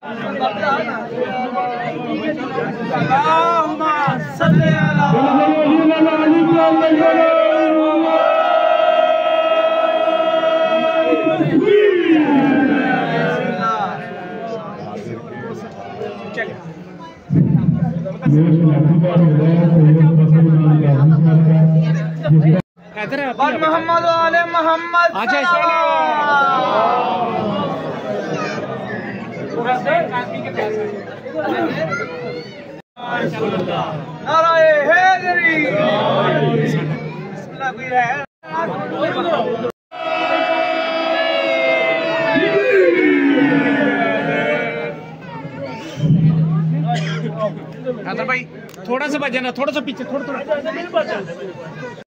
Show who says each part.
Speaker 1: मोहम्मद वाले मोहम्मद नाराए हैदरी
Speaker 2: भाई थोड़ा सा बजाना, थोड़ा सा पीछे, थोड़ा